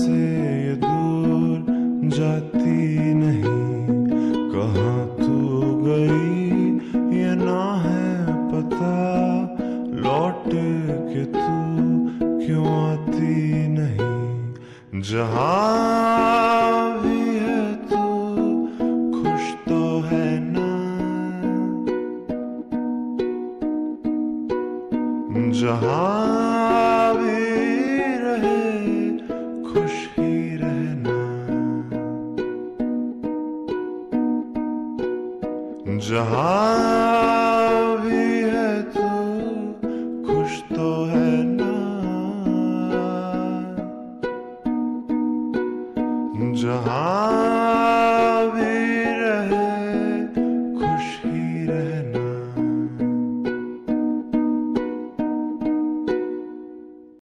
से ये दूर जाती नहीं, कहाँ तू गई ये ना है पता, लौट के तू क्यों आती नहीं। जहाँ भी है तू खुश तो है ना, जहाँ भी रहे खुश ही रहना, जहाँ भी है तू खुश तो है ना, जहाँ